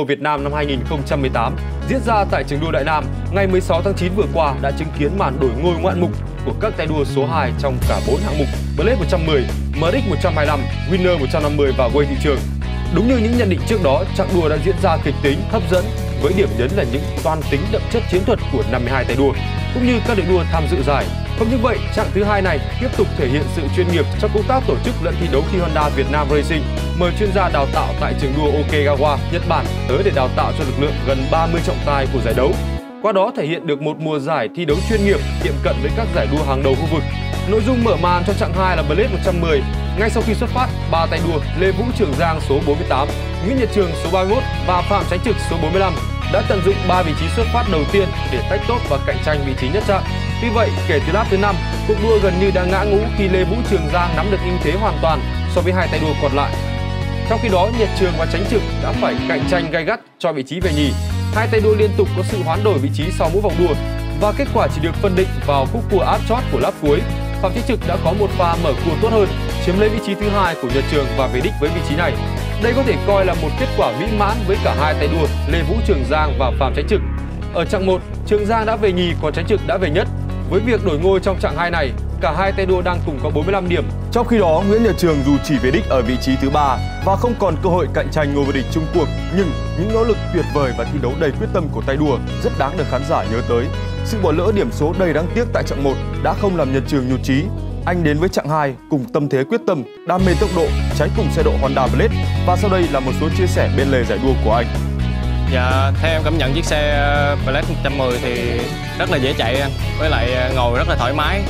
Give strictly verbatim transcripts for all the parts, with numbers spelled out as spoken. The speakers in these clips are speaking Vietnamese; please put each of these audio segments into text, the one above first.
Việt Nam năm hai nghìn không trăm mười tám diễn ra tại trường đua Đại Nam ngày mười sáu tháng chín vừa qua đã chứng kiến màn đổi ngôi ngoạn mục của các tay đua số hai trong cả bốn hạng mục Blade một trăm mười, em ích một trăm hai mươi lăm, Winner một trăm năm mươi và Way thị trường. Đúng như những nhận định trước đó, chặng đua đã diễn ra kịch tính, hấp dẫn với điểm nhấn là những toan tính đậm chất chiến thuật của năm mươi hai tay đua cũng như các đội đua tham dự giải. Không những vậy, chặng thứ hai này tiếp tục thể hiện sự chuyên nghiệp trong công tác tổ chức lẫn thi đấu khi Honda Việt Nam Racing mời chuyên gia đào tạo tại trường đua Okegawa, Nhật Bản tới để đào tạo cho lực lượng gần ba mươi trọng tài của giải đấu. Qua đó thể hiện được một mùa giải thi đấu chuyên nghiệp tiệm cận với các giải đua hàng đầu khu vực. Nội dung mở màn cho chặng hai là Blade một trăm mười. Ngay sau khi xuất phát, ba tay đua Lê Vũ Trường Giang số bốn mươi tám, Nguyễn Nhật Trường số ba mươi mốt và Phạm Chánh Trực số bốn mươi lăm đã tận dụng ba vị trí xuất phát đầu tiên để tách top và cạnh tranh vị trí nhất chặng. Tuy vậy, kể từ lap thứ năm, cuộc đua gần như đã ngã ngũ khi Lê Vũ Trường Giang nắm được ưu thế hoàn toàn so với hai tay đua còn lại. Trong khi đó, Nhật Trường và Chánh Trực đã phải cạnh tranh gay gắt cho vị trí về nhì. Hai tay đua liên tục có sự hoán đổi vị trí sau mỗi vòng đua và kết quả chỉ được phân định vào khúc cua áp chót của lap cuối. Phạm Chánh Trực đã có một pha mở cua tốt hơn, chiếm lấy vị trí thứ hai của Nhật Trường và về đích với vị trí này. Đây có thể coi là một kết quả mỹ mãn với cả hai tay đua Lê Vũ Trường Giang và Phạm Chánh Trực. Ở chặng một, Trường Giang đã về nhì còn Chánh Trực đã về nhất. Với việc đổi ngôi trong chặng hai này, cả hai tay đua đang cùng có bốn mươi lăm điểm. Trong khi đó, Nguyễn Nhật Trường dù chỉ về đích ở vị trí thứ ba và không còn cơ hội cạnh tranh ngôi vô địch chung cuộc, nhưng những nỗ lực tuyệt vời và thi đấu đầy quyết tâm của tay đua rất đáng được khán giả nhớ tới. Sự bỏ lỡ điểm số đầy đáng tiếc tại chặng một đã không làm Nhật Trường nhụt chí. Anh đến với chặng hai cùng tâm thế quyết tâm, đam mê tốc độ, cháy cùng xe độ Honda Blade. Và sau đây là một số chia sẻ bên lề giải đua của anh. Dạ, theo em cảm nhận chiếc xe Blade một trăm mười thì rất là dễ chạy anh, với lại ngồi rất là thoải mái.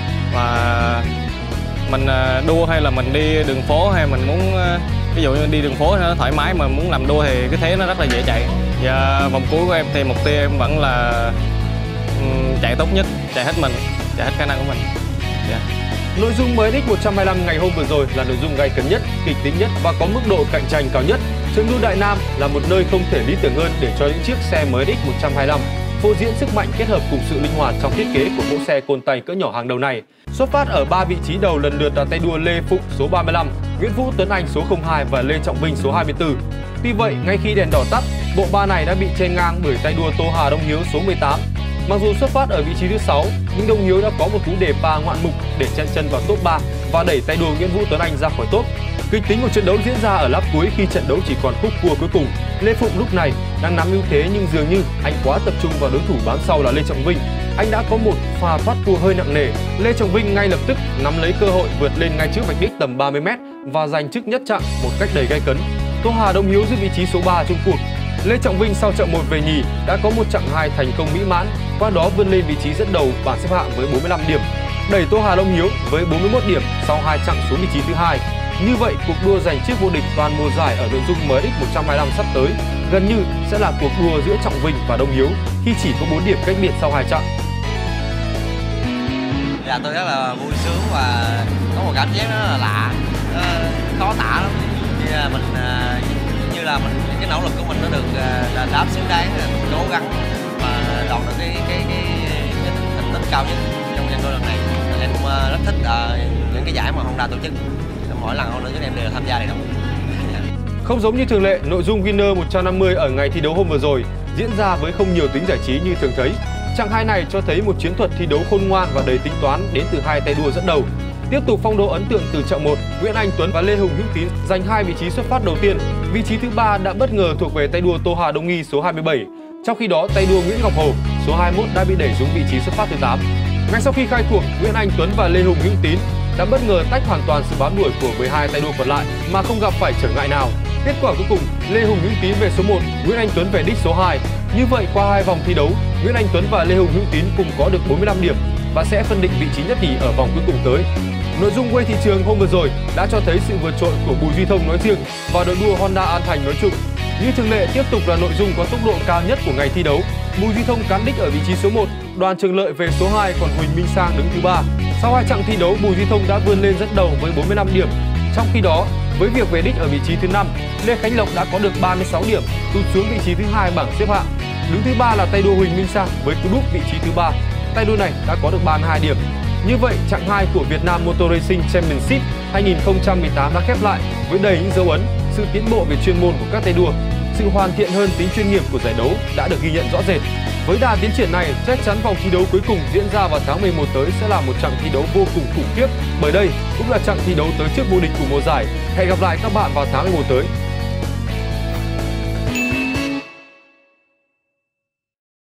Và mình đua hay là mình đi đường phố hay mình muốn ví dụ như đi đường phố nó thoải mái mà muốn làm đua thì cái thế nó rất là dễ chạy. Và vòng cuối của em thì mục tiêu em vẫn là chạy tốt nhất, chạy hết mình, chạy hết khả năng của mình. Yeah. Nội dung em ích một trăm hai mươi lăm ngày hôm vừa rồi là nội dung gay cấn nhất, kịch tính nhất và có mức độ cạnh tranh cao nhất. Trường đua Đại Nam là một nơi không thể lý tưởng hơn để cho những chiếc xe em ích một trăm hai mươi lăm phô diễn sức mạnh kết hợp cùng sự linh hoạt trong thiết kế của mẫu xe côn tay cỡ nhỏ hàng đầu này. Xuất phát ở ba vị trí đầu lần lượt là tay đua Lê Phụng số ba mươi lăm, Nguyễn Vũ Tuấn Anh số không hai và Lê Trọng Vinh số hai mươi tư. Tuy vậy, ngay khi đèn đỏ tắt, bộ ba này đã bị chen ngang bởi tay đua Tô Hà Đông Hiếu số mười tám. Mặc dù xuất phát ở vị trí thứ sáu, nhưng Đông Hiếu đã có một cú đề pa ngoạn mục để chen chân vào top ba và đẩy tay đua Nguyễn Vũ Tuấn Anh ra khỏi top. Kịch tính của trận đấu diễn ra ở lap cuối khi trận đấu chỉ còn khúc cua cuối cùng. Lê Phụng lúc này đang nắm ưu thế nhưng dường như anh quá tập trung vào đối thủ bám sau là Lê Trọng Vinh. Anh đã có một pha thoát cua hơi nặng nề. Lê Trọng Vinh ngay lập tức nắm lấy cơ hội vượt lên ngay trước vạch đích tầm ba mươi mét và giành chức nhất chặng một cách đầy gay cấn. Tô Hà Đông Hiếu giữ vị trí số ba chung cuộc. Lê Trọng Vinh sau chặng một về nhì đã có một chặng hai thành công mỹ mãn, qua đó vươn lên vị trí dẫn đầu bảng xếp hạng với bốn mươi lăm điểm, đẩy Tô Hà Đông Hiếu với bốn mươi mốt điểm sau hai chặng xuống vị trí thứ hai. Như vậy, cuộc đua giành chiếc vô địch toàn mùa giải ở nội dung em ích một trăm hai mươi lăm sắp tới gần như sẽ là cuộc đua giữa Trọng Vinh và Đông Hiếu khi chỉ có bốn điểm cách biệt sau hai chặng. Dạ, tôi rất là vui sướng và có một cảm giác rất là lạ, khó tả lắm. Như là mình như là mình cái nỗ lực của mình nó được đền đáp xứng đáng, cố gắng và đạt được cái cái cái, cái thành tích cao nhất trong trận đua lần này. Em cũng rất thích uh, những cái giải mà Honda tổ chức. Mỗi lần Honda chúng em đều tham gia đầy đủ. Không giống như thường lệ, nội dung Winner một trăm năm mươi ở ngày thi đấu hôm vừa rồi diễn ra với không nhiều tính giải trí như thường thấy. Chặng hai này cho thấy một chiến thuật thi đấu khôn ngoan và đầy tính toán đến từ hai tay đua dẫn đầu. Tiếp tục phong độ ấn tượng từ chặng một, Nguyễn Anh Tuấn và Lê Hùng Hữu Tín giành hai vị trí xuất phát đầu tiên. Vị trí thứ ba đã bất ngờ thuộc về tay đua Tô Hà Đông Nghi số hai mươi bảy. Trong khi đó, tay đua Nguyễn Ngọc Hồ số hai mươi mốt đã bị đẩy xuống vị trí xuất phát thứ tám. Ngay sau khi khai cuộc, Nguyễn Anh Tuấn và Lê Hùng Hữu Tín đã bất ngờ tách hoàn toàn sự bám đuổi của mười hai tay đua còn lại mà không gặp phải trở ngại nào. Kết quả cuối cùng, Lê Hùng Hữu Tín về số một, Nguyễn Anh Tuấn về đích số hai. Như vậy, qua hai vòng thi đấu, Nguyễn Anh Tuấn và Lê Hùng Hữu Tín cùng có được bốn mươi lăm điểm và sẽ phân định vị trí nhất nhì ở vòng cuối cùng tới. Nội dung Way thị trường hôm vừa rồi đã cho thấy sự vượt trội của Bùi Duy Thông nói riêng và đội đua Honda An Thành nói chung. Như thường lệ, tiếp tục là nội dung có tốc độ cao nhất của ngày thi đấu. Bùi Duy Thông cán đích ở vị trí số một, Đoàn Trường Lợi về số hai, còn Huỳnh Minh Sang đứng thứ ba. Sau hai chặng thi đấu, Bùi Duy Thông đã vươn lên dẫn đầu với bốn mươi lăm điểm. Trong khi đó, với việc về đích ở vị trí thứ năm, Lê Khánh Lộc đã có được ba mươi sáu điểm, tụt xuống vị trí thứ hai bảng xếp hạng. Đứng thứ ba là tay đua Huỳnh Minh Sang với cú đúp vị trí thứ ba. Tay đua này đã có được ba mươi hai điểm. Như vậy, chặng hai của Việt Nam Motor Racing Championship hai nghìn không trăm mười tám đã khép lại với đầy những dấu ấn, sự tiến bộ về chuyên môn của các tay đua. sự hoàn thiện hơn tính chuyên nghiệp của giải đấu đã được ghi nhận rõ rệt. Với đà tiến triển này, chắc chắn vòng thi đấu cuối cùng diễn ra vào tháng mười một tới sẽ là một trận thi đấu vô cùng khủng khiếp, bởi đây cũng là trận thi đấu tới trước vô địch của mùa giải. Hẹn gặp lại các bạn vào tháng mười một tới.